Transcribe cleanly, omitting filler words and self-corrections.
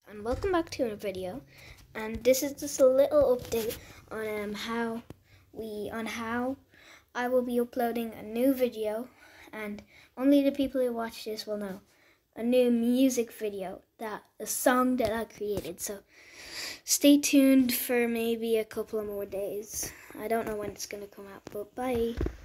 And welcome back to a video, and this is just a little update on how I will be uploading a new video, and only the people who watch this will know, a new music video, a song that I created. So stay tuned for maybe a couple of more days. I don't know when it's gonna come out, but bye.